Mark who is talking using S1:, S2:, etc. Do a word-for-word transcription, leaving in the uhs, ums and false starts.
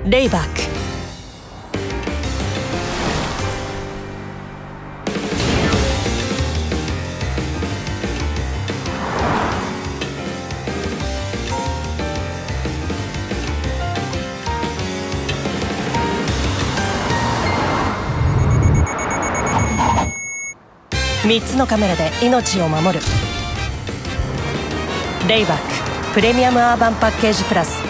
S1: レイバック。みっつのカメラで命を守る。レイバックプレミアムアーバンパッケージプラス。